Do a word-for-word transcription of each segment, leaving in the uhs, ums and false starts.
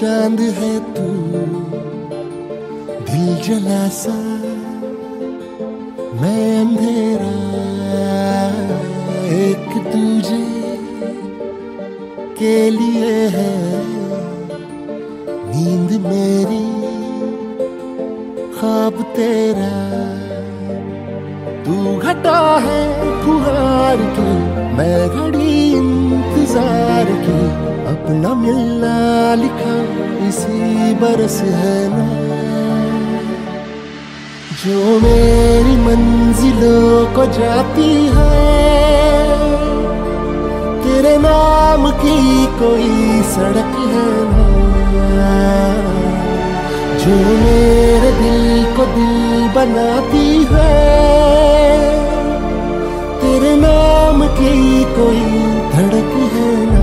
चांद है तू, दिल जला सा मैं अंधेरा, एक दूजे के लिए है नींद मेरी, ख्वाब तेरा। तू घटा है फुहार की, मैं घड़ी इंतजार की, अपना मिलना लिखा इसी बरस है ना। जो मेरी मंजिलों को जाती है, तेरे नाम की कोई सड़क है ना। जो मेरे दिल को दिल बनाती है, तेरे नाम की कोई धड़क है ना।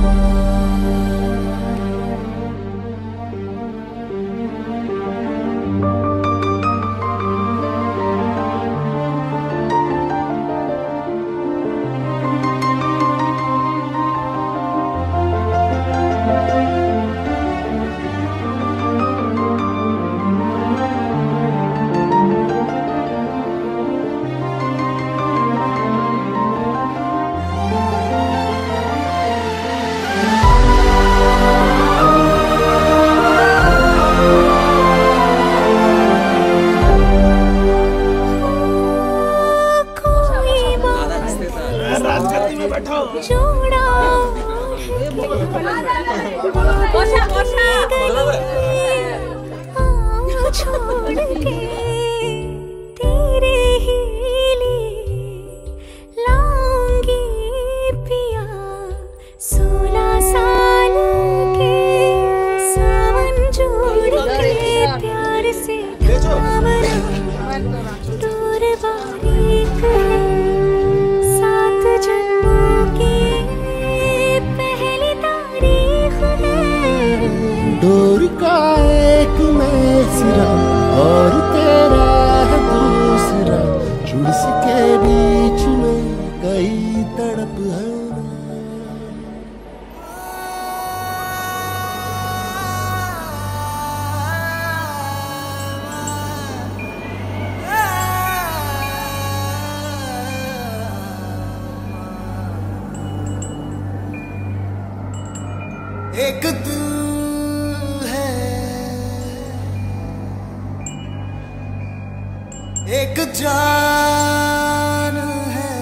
डोर का एक मैं सिरा और तेरा है दूसरा, जुड़ सके बीच में कई तड़प है। एक तू एक जान है,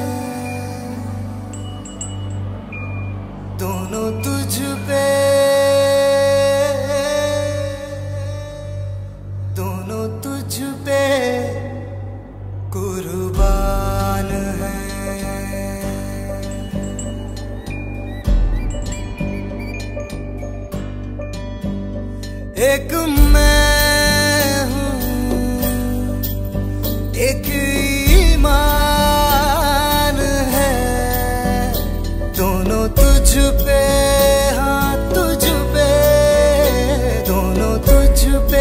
दोनों तुझ पे, दोनों तुझ पे कुर्बान है। एक मैं हूँ, एक ईमान है, दोनों तुझ पे, हाँ तुझ पे, दोनों तुझ पे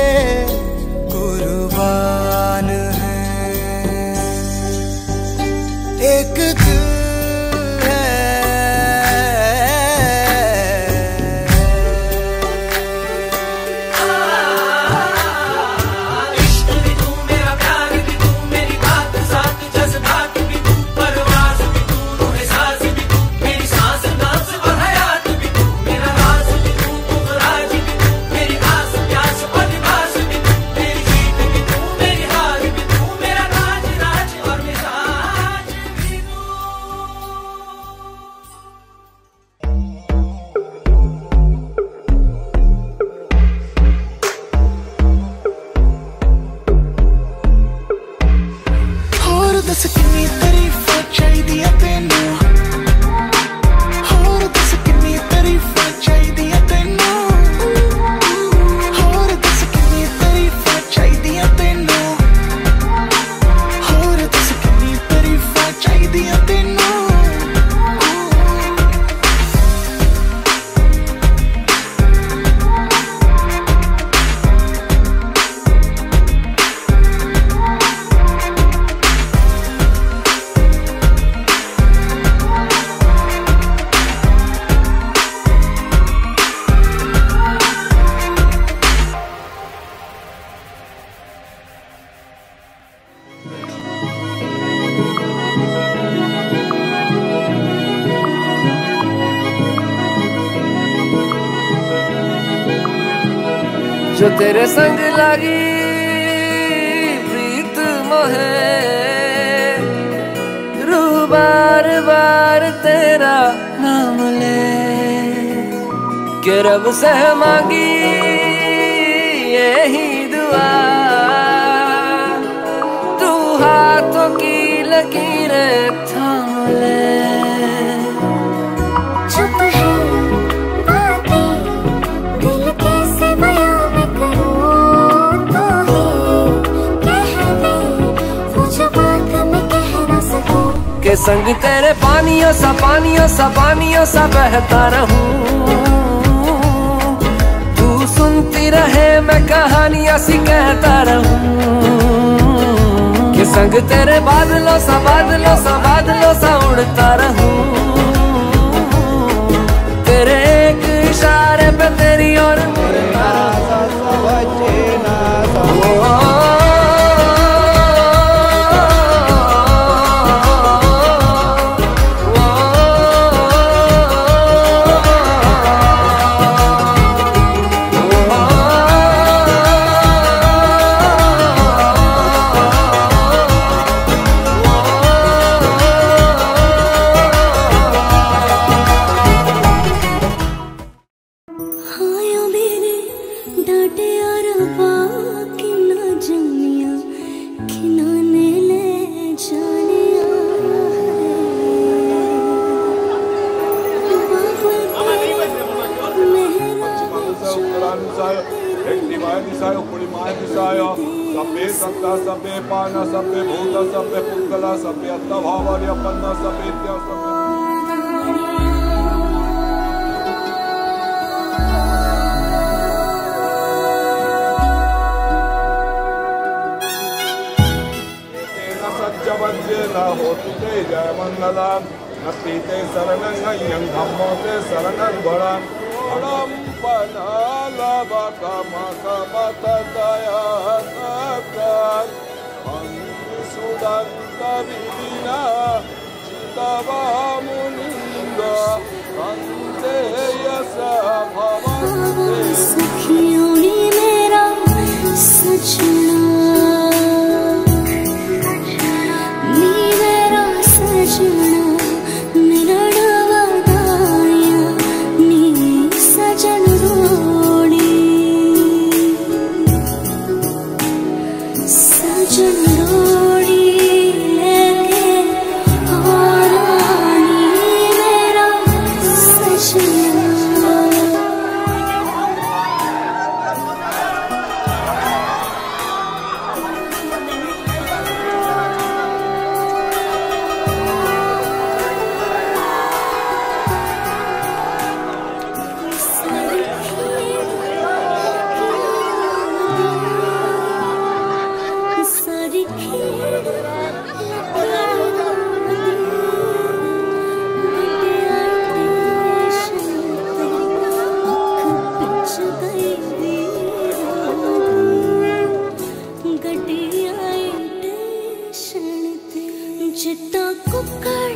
कुर्बान है। एक दिल दस कितनी तारीफां चाहिदियां तैनू, होर दस कितनी तारीफां चाहिदियां तैनू, होर दस कितनी तारीफां चाहिदियां तैनू, होर दस कितनी तारीफां चाहिदियां तैनू। जो तेरे संग लगी प्रीत मोहे, रूह बार बार तेरा नाम ले, के रब से मांगी यही दुआ, तू हाथों की लकीरें थाम ले। चुप है बातें दिल कैसे बयां मैं करूं, तो ही कह दे वो जो बात मैं कह ना सकूं। के संग तेरे पानियों सा पानियों सा पानियों सा बहता रहूं, तू सुनती रहे मैं कहानियां सी कहता रहूं। के संग तेरे बादलों सा बादलों सा बादलों सा उड़ता रहूं, तेरे एक इशारे पे तेरी और मुड़ता सभ्य सत्ता सभ्य पान सभ्य भूत सभ्य पुद्गला सभ्य अत्तभावर्यपन्न सभ्य सज्जवद्येन होतु ते जयमङ्गलम् नस्ति ते शरणं धम्मो ते शरणं वरम् अणं पनालवकमकमतदया सत्तात् सुदन्तविधिना चितवामुनिन्द वन्दे यसा भवन्ते। सखियों ने मेरा सजना, नी मेरा सजना मिलन वदाया, नी सजन रोड़ी सजन रोड़ी लेके और नी मेरा सजना। जितना कुकर